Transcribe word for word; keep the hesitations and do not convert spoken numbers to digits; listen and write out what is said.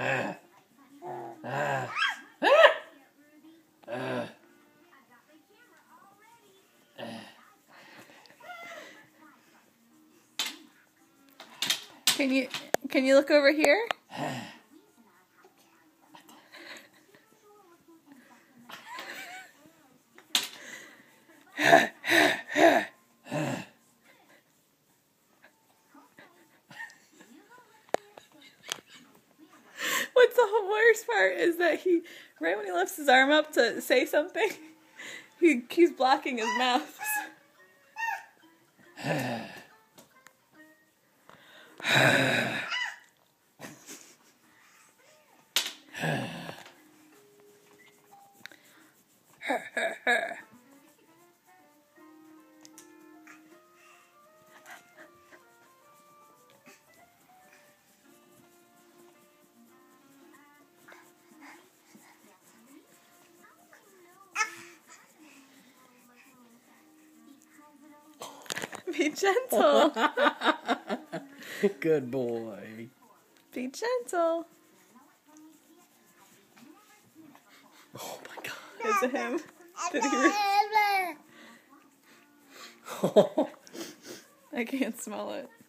Uh, uh, uh, uh. Can you can you look over here? What's the worst part is that he, right when he lifts his arm up to say something, he keeps blocking his mouth. Be gentle. Good boy. Be gentle. Oh my God. Is it him? Did he re- I can't smell it.